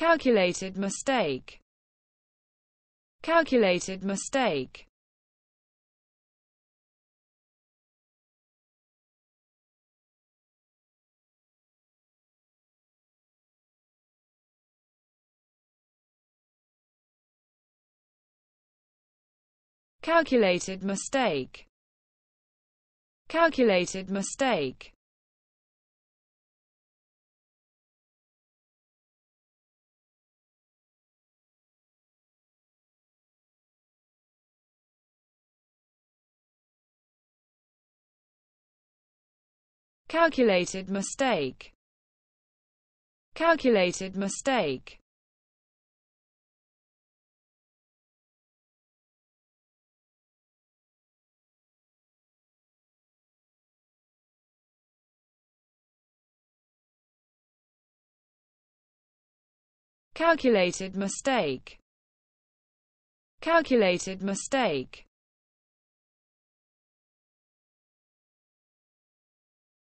calculated mistake, calculated mistake, calculated mistake, calculated mistake, calculated mistake, calculated mistake, calculated mistake, calculated mistake.